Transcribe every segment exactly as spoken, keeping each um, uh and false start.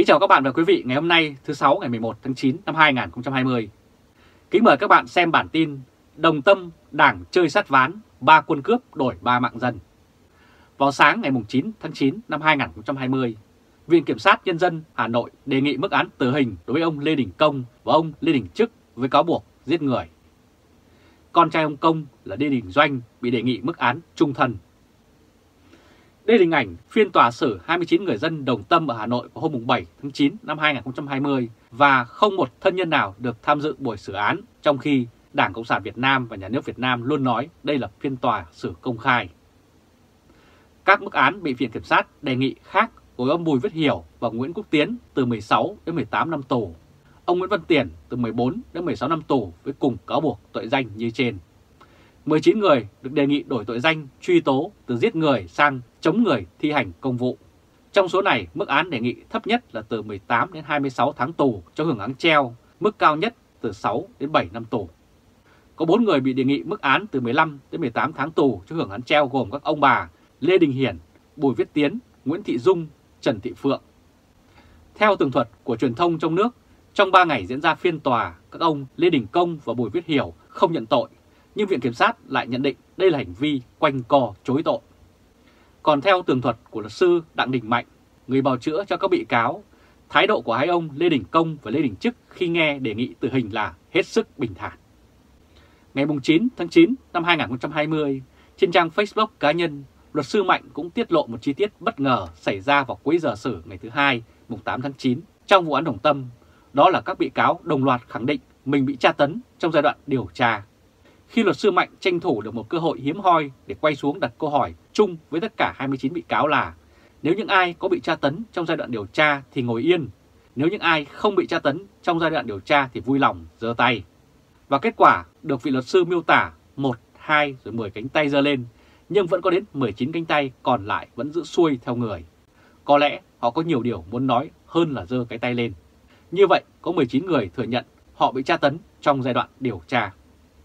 Kính chào các bạn và quý vị ngày hôm nay thứ Sáu ngày mười một tháng chín năm hai nghìn không trăm hai mươi. Kính mời các bạn xem bản tin Đồng Tâm Đảng chơi sát ván, ba quân cướp đổi ba mạng dân. Vào sáng ngày chín tháng chín năm hai nghìn không trăm hai mươi, Viện Kiểm sát Nhân dân Hà Nội đề nghị mức án tử hình đối với ông Lê Đình Công và ông Lê Đình Trức với cáo buộc giết người. Con trai ông Công là Lê Đình Doanh bị đề nghị mức án chung thân. Đây là hình ảnh phiên tòa xử hai mươi chín người dân Đồng Tâm ở Hà Nội vào hôm bảy tháng chín năm hai nghìn không trăm hai mươi và không một thân nhân nào được tham dự buổi xử án, trong khi Đảng Cộng sản Việt Nam và Nhà nước Việt Nam luôn nói đây là phiên tòa xử công khai. Các mức án bị Viện Kiểm sát đề nghị khác của ông Bùi Viết Hiểu và Nguyễn Quốc Tiến từ mười sáu đến mười tám năm tù, ông Nguyễn Văn Tiền từ mười bốn đến mười sáu năm tù với cùng cáo buộc tội danh như trên. mười chín người được đề nghị đổi tội danh truy tố từ giết người sang chống người thi hành công vụ. Trong số này, mức án đề nghị thấp nhất là từ mười tám đến hai mươi sáu tháng tù cho hưởng án treo, mức cao nhất từ sáu đến bảy năm tù. Có bốn người bị đề nghị mức án từ mười lăm đến mười tám tháng tù cho hưởng án treo gồm các ông bà Lê Đình Hiển, Bùi Viết Tiến, Nguyễn Thị Dung, Trần Thị Phượng. Theo tường thuật của truyền thông trong nước, trong ba ngày diễn ra phiên tòa, các ông Lê Đình Công và Bùi Viết Hiểu không nhận tội, nhưng Viện Kiểm sát lại nhận định đây là hành vi quanh co chối tội. Còn theo tường thuật của luật sư Đặng Đình Mạnh, người bào chữa cho các bị cáo, thái độ của hai ông Lê Đình Công và Lê Đình Trức khi nghe đề nghị tử hình là hết sức bình thản. Ngày chín tháng chín năm hai nghìn không trăm hai mươi, trên trang Facebook cá nhân, luật sư Mạnh cũng tiết lộ một chi tiết bất ngờ xảy ra vào cuối giờ xử ngày thứ Hai, mùng tám tháng chín trong vụ án Đồng Tâm. Đó là các bị cáo đồng loạt khẳng định mình bị tra tấn trong giai đoạn điều tra. Khi luật sư Mạnh tranh thủ được một cơ hội hiếm hoi để quay xuống đặt câu hỏi chung với tất cả hai mươi chín bị cáo là nếu những ai có bị tra tấn trong giai đoạn điều tra thì ngồi yên, nếu những ai không bị tra tấn trong giai đoạn điều tra thì vui lòng giơ tay. Và kết quả được vị luật sư miêu tả một, hai rồi mười cánh tay giơ lên, nhưng vẫn có đến mười chín cánh tay còn lại vẫn giữ xuôi theo người. Có lẽ họ có nhiều điều muốn nói hơn là giơ cái tay lên. Như vậy có mười chín người thừa nhận họ bị tra tấn trong giai đoạn điều tra.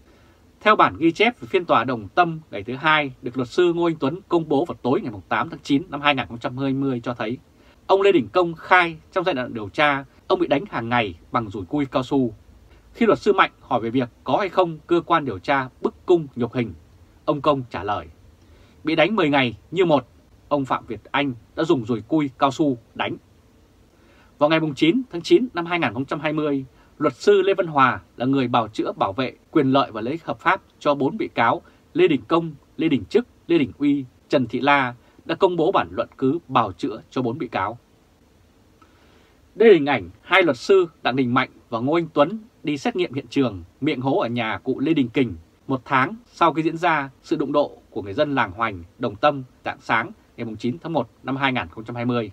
Theo bản ghi chép về phiên tòa Đồng Tâm ngày thứ Hai được luật sư Ngô Anh Tuấn công bố vào tối ngày tám tháng chín năm hai nghìn không trăm hai mươi cho thấy, ông Lê Đình Công khai trong giai đoạn điều tra ông bị đánh hàng ngày bằng dùi cui cao su. Khi luật sư Mạnh hỏi về việc có hay không cơ quan điều tra bức cung nhục hình, ông Công trả lời bị đánh mười ngày như một, ông Phạm Việt Anh đã dùng dùi cui cao su đánh. Vào ngày chín tháng chín năm hai nghìn không trăm hai mươi, luật sư Lê Văn Hòa là người bào chữa bảo vệ quyền lợi và lợi ích hợp pháp cho bốn bị cáo Lê Đình Công, Lê Đình Trức, Lê Đình Uy, Trần Thị La đã công bố bản luận cứ bào chữa cho bốn bị cáo. Đây là hình ảnh hai luật sư Đặng Đình Mạnh và Ngô Anh Tuấn đi xét nghiệm hiện trường miệng hố ở nhà cụ Lê Đình Kình một tháng sau khi diễn ra sự đụng độ của người dân làng Hoành, Đồng Tâm rạng sáng ngày chín tháng một năm hai nghìn không trăm hai mươi.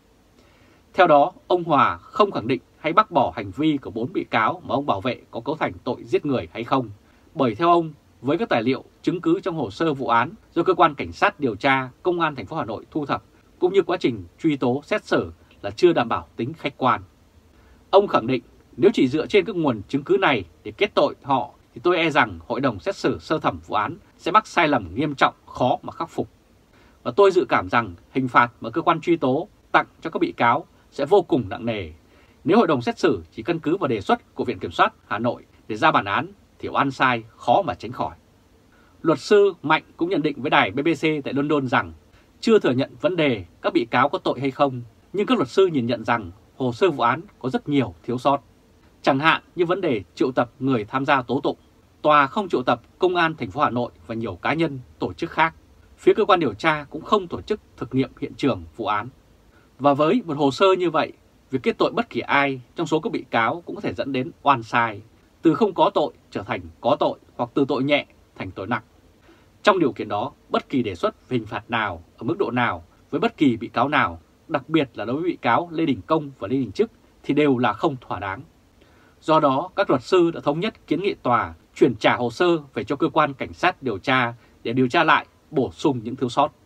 Theo đó, ông Hòa không khẳng định hay bác bỏ hành vi của bốn bị cáo mà ông bảo vệ có cấu thành tội giết người hay không. Bởi theo ông, với các tài liệu, chứng cứ trong hồ sơ vụ án do cơ quan cảnh sát điều tra Công an thành phố Hà Nội thu thập cũng như quá trình truy tố xét xử là chưa đảm bảo tính khách quan. Ông khẳng định nếu chỉ dựa trên các nguồn chứng cứ này để kết tội họ thì tôi e rằng hội đồng xét xử sơ thẩm vụ án sẽ mắc sai lầm nghiêm trọng khó mà khắc phục. Và tôi dự cảm rằng hình phạt mà cơ quan truy tố tặng cho các bị cáo sẽ vô cùng nặng nề. Nếu hội đồng xét xử chỉ căn cứ vào đề xuất của Viện Kiểm soát Hà Nội để ra bản án thì oan sai khó mà tránh khỏi. Luật sư Mạnh cũng nhận định với đài B B C tại London rằng chưa thừa nhận vấn đề các bị cáo có tội hay không, nhưng các luật sư nhìn nhận rằng hồ sơ vụ án có rất nhiều thiếu sót. Chẳng hạn như vấn đề triệu tập người tham gia tố tụng, tòa không triệu tập Công an thành phố Hà Nội và nhiều cá nhân, tổ chức khác. Phía cơ quan điều tra cũng không tổ chức thực nghiệm hiện trường vụ án. Và với một hồ sơ như vậy, việc kết tội bất kỳ ai trong số các bị cáo cũng có thể dẫn đến oan sai, từ không có tội trở thành có tội hoặc từ tội nhẹ thành tội nặng. Trong điều kiện đó, bất kỳ đề xuất về hình phạt nào, ở mức độ nào, với bất kỳ bị cáo nào, đặc biệt là đối với bị cáo Lê Đình Công và Lê Đình Trức thì đều là không thỏa đáng. Do đó, các luật sư đã thống nhất kiến nghị tòa chuyển trả hồ sơ về cho cơ quan cảnh sát điều tra để điều tra lại, bổ sung những thiếu sót.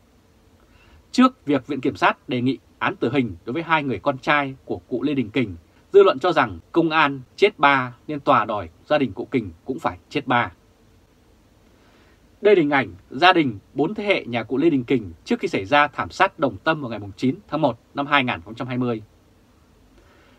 Trước việc Viện Kiểm sát đề nghị án tử hình đối với hai người con trai của cụ Lê Đình Kình, dư luận cho rằng công an chết ba nên tòa đòi gia đình cụ Kình cũng phải chết ba. Đây là hình ảnh gia đình bốn thế hệ nhà cụ Lê Đình Kình trước khi xảy ra thảm sát Đồng Tâm vào ngày chín tháng một năm hai nghìn không trăm hai mươi.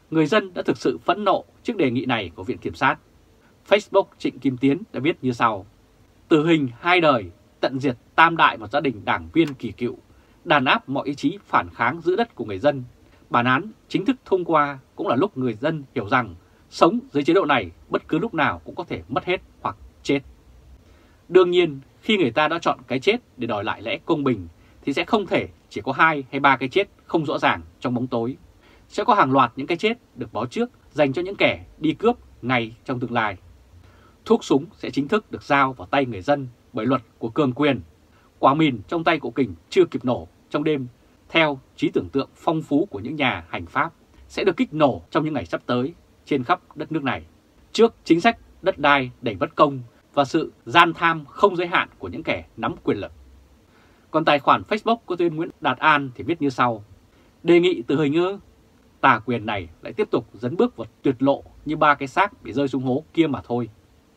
Người dân đã thực sự phẫn nộ trước đề nghị này của Viện Kiểm sát. Facebook Trịnh Kim Tiến đã viết như sau: tử hình hai đời, tận diệt tam đại một gia đình đảng viên kỳ cựu, đàn áp mọi ý chí phản kháng giữ đất của người dân. Bản án chính thức thông qua cũng là lúc người dân hiểu rằng sống dưới chế độ này bất cứ lúc nào cũng có thể mất hết hoặc chết. Đương nhiên, khi người ta đã chọn cái chết để đòi lại lẽ công bình thì sẽ không thể chỉ có hai hay ba cái chết không rõ ràng trong bóng tối. Sẽ có hàng loạt những cái chết được báo trước dành cho những kẻ đi cướp ngay trong tương lai. Thuốc súng sẽ chính thức được giao vào tay người dân bởi luật của cường quyền. Quả mìn trong tay cụ Kình chưa kịp nổ trong đêm, theo trí tưởng tượng phong phú của những nhà hành pháp, sẽ được kích nổ trong những ngày sắp tới trên khắp đất nước này, trước chính sách đất đai đầy bất công và sự gian tham không giới hạn của những kẻ nắm quyền lực. Còn tài khoản Facebook của tên Nguyễn Đạt An thì viết như sau: đề nghị tử hình ư? Tà quyền này lại tiếp tục dấn bước vào tuyệt lộ như ba cái xác bị rơi xuống hố kia mà thôi.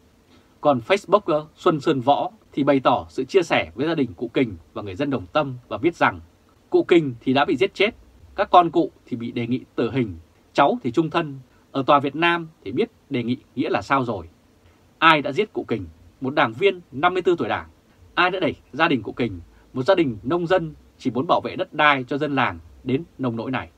Còn Facebooker Xuân Sơn Võ thì bày tỏ sự chia sẻ với gia đình cụ Kình và người dân Đồng Tâm và viết rằng cụ Kình thì đã bị giết chết, các con cụ thì bị đề nghị tử hình, cháu thì chung thân. Ở tòa Việt Nam thì biết đề nghị nghĩa là sao rồi. Ai đã giết cụ Kình, một đảng viên năm mươi tư tuổi Đảng? Ai đã đẩy gia đình cụ Kình, một gia đình nông dân chỉ muốn bảo vệ đất đai cho dân làng, đến nông nỗi này?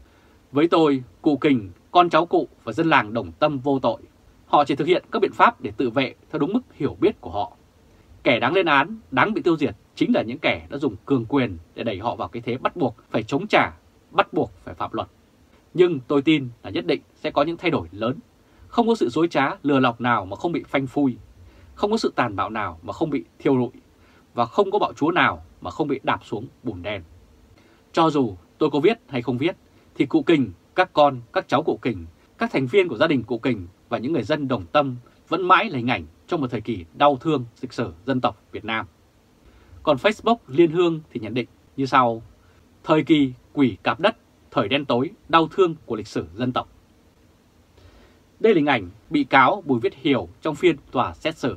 Với tôi, cụ Kình, con cháu cụ và dân làng Đồng Tâm vô tội. Họ chỉ thực hiện các biện pháp để tự vệ theo đúng mức hiểu biết của họ. Kẻ đáng lên án, đáng bị tiêu diệt chính là những kẻ đã dùng cường quyền để đẩy họ vào cái thế bắt buộc phải chống trả, bắt buộc phải phạm luật. Nhưng tôi tin là nhất định sẽ có những thay đổi lớn. Không có sự dối trá, lừa lọc nào mà không bị phanh phui. Không có sự tàn bạo nào mà không bị thiêu rụi. Và không có bạo chúa nào mà không bị đạp xuống bùn đen. Cho dù tôi có viết hay không viết, thì cụ Kình, các con, các cháu cụ Kình, các thành viên của gia đình cụ Kình và những người dân Đồng Tâm vẫn mãi là hình ảnh trong một thời kỳ đau thương lịch sử dân tộc Việt Nam. Còn Facebook Liên Hương thì nhận định như sau: thời kỳ quỷ cạp đất, thời đen tối, đau thương của lịch sử dân tộc. Đây là hình ảnh bị cáo Bùi Viết Hiểu trong phiên tòa xét xử.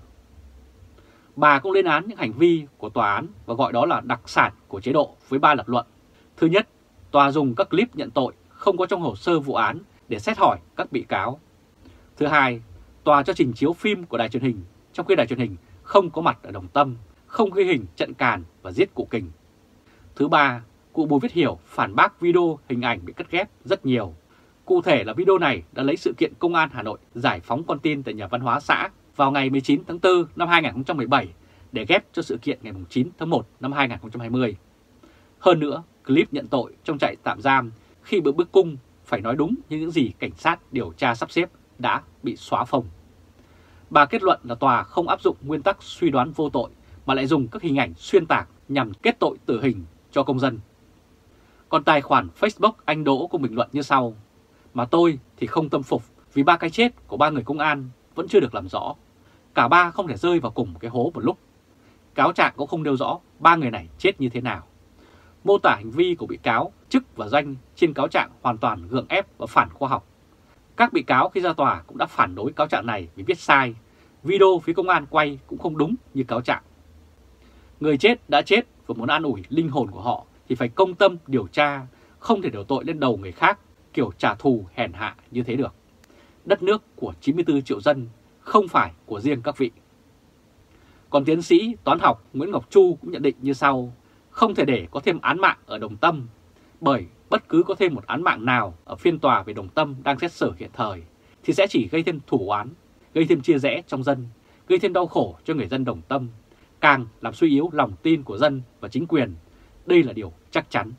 Bà cũng lên án những hành vi của tòa án và gọi đó là đặc sản của chế độ với ba lập luận. Thứ nhất, tòa dùng các clip nhận tội không có trong hồ sơ vụ án để xét hỏi các bị cáo. Thứ hai, tòa cho trình chiếu phim của đài truyền hình, trong khi đài truyền hình không có mặt ở Đồng Tâm, không ghi hình trận càn và giết cụ Kình. Thứ ba, cụ Bùi Viết Hiểu phản bác video hình ảnh bị cắt ghép rất nhiều. Cụ thể là video này đã lấy sự kiện Công an Hà Nội giải phóng con tin tại nhà văn hóa xã vào ngày mười chín tháng tư năm hai nghìn không trăm mười bảy để ghép cho sự kiện ngày chín tháng một năm hai nghìn không trăm hai mươi. Hơn nữa, clip nhận tội trong trại tạm giam khi bị bức cung phải nói đúng như những gì cảnh sát điều tra sắp xếp đã bị xóa phông. Bà kết luận là tòa không áp dụng nguyên tắc suy đoán vô tội mà lại dùng các hình ảnh xuyên tạc nhằm kết tội tử hình cho công dân. Còn tài khoản Facebook Anh Đỗ cũng bình luận như sau: mà tôi thì không tâm phục vì ba cái chết của ba người công an vẫn chưa được làm rõ. Cả ba không thể rơi vào cùng một cái hố một lúc. Cáo trạng cũng không nêu rõ ba người này chết như thế nào. Mô tả hành vi của bị cáo, chức và danh trên cáo trạng hoàn toàn gượng ép và phản khoa học. Các bị cáo khi ra tòa cũng đã phản đối cáo trạng này vì viết sai. Video phía công an quay cũng không đúng như cáo trạng. Người chết đã chết và muốn an ủi linh hồn của họ thì phải công tâm điều tra, không thể đổ tội lên đầu người khác kiểu trả thù hèn hạ như thế được. Đất nước của chín mươi tư triệu dân không phải của riêng các vị. Còn tiến sĩ toán học Nguyễn Ngọc Chu cũng nhận định như sau: không thể để có thêm án mạng ở Đồng Tâm, bởi bất cứ có thêm một án mạng nào ở phiên tòa về Đồng Tâm đang xét xử hiện thời thì sẽ chỉ gây thêm thủ oán, gây thêm chia rẽ trong dân, gây thêm đau khổ cho người dân Đồng Tâm, càng làm suy yếu lòng tin của dân và chính quyền. Đây là điều chắc chắn.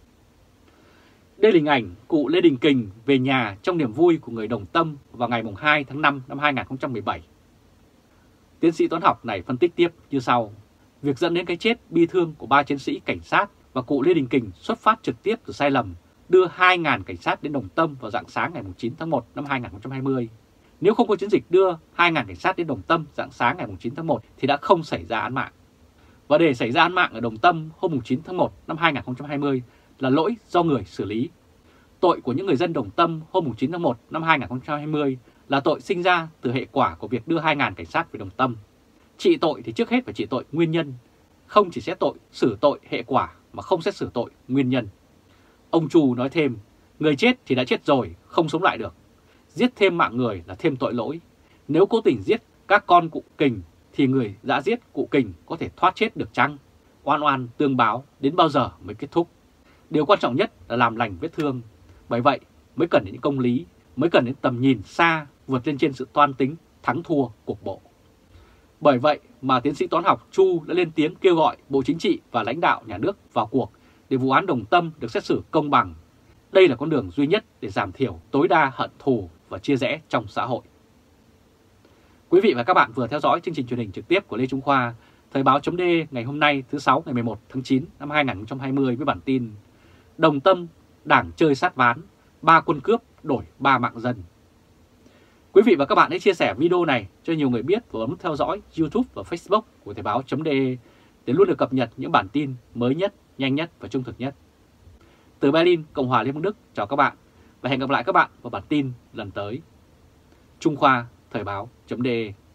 Đây là hình ảnh cụ Lê Đình Kình về nhà trong niềm vui của người Đồng Tâm vào ngày hai tháng năm năm hai nghìn không trăm mười bảy. Tiến sĩ toán học này phân tích tiếp như sau: việc dẫn đến cái chết bi thương của ba chiến sĩ cảnh sát và cụ Lê Đình Kình xuất phát trực tiếp từ sai lầm đưa hai nghìn cảnh sát đến Đồng Tâm vào rạng sáng ngày chín tháng một năm hai nghìn không trăm hai mươi. Nếu không có chiến dịch đưa hai nghìn cảnh sát đến Đồng Tâm rạng sáng ngày chín tháng một thì đã không xảy ra án mạng. Và để xảy ra án mạng ở Đồng Tâm hôm chín tháng một năm hai nghìn không trăm hai mươi là lỗi do người xử lý. Tội của những người dân Đồng Tâm hôm chín tháng một năm hai nghìn không trăm hai mươi là tội sinh ra từ hệ quả của việc đưa hai nghìn cảnh sát về Đồng Tâm. Trị tội thì trước hết phải trị tội nguyên nhân, không chỉ xét tội xử tội hệ quả mà không xét xử tội nguyên nhân. Ông Chu nói thêm, Người chết thì đã chết rồi, không sống lại được. Giết thêm mạng người là thêm tội lỗi. Nếu cố tình giết các con cụ Kình thì người đã giết cụ Kình có thể thoát chết được chăng? Oan oan tương báo đến bao giờ mới kết thúc? Điều quan trọng nhất là làm lành vết thương. Bởi vậy mới cần đến những công lý, mới cần đến tầm nhìn xa, vượt lên trên sự toan tính thắng thua cục bộ. Bởi vậy mà tiến sĩ toán học Chu đã lên tiếng kêu gọi Bộ Chính trị và lãnh đạo nhà nước vào cuộc để vụ án Đồng Tâm được xét xử công bằng. Đây là con đường duy nhất để giảm thiểu tối đa hận thù và chia rẽ trong xã hội. Quý vị và các bạn vừa theo dõi chương trình truyền hình trực tiếp của Lê Trung Khoa, Thời báo chấm de ngày hôm nay thứ sáu ngày mười một tháng chín năm hai nghìn không trăm hai mươi với bản tin Đồng Tâm, Đảng chơi sát ván, ba quân cướp đổi ba mạng dân. Quý vị và các bạn hãy chia sẻ video này cho nhiều người biết và bấm theo dõi YouTube và Facebook của Thời báo chấm de để luôn được cập nhật những bản tin mới nhất, nhanh nhất và trung thực nhất. Từ Berlin, Cộng hòa Liên bang Đức, chào các bạn và hẹn gặp lại các bạn vào bản tin lần tới. Trung Khoa, Thời báo chấm de.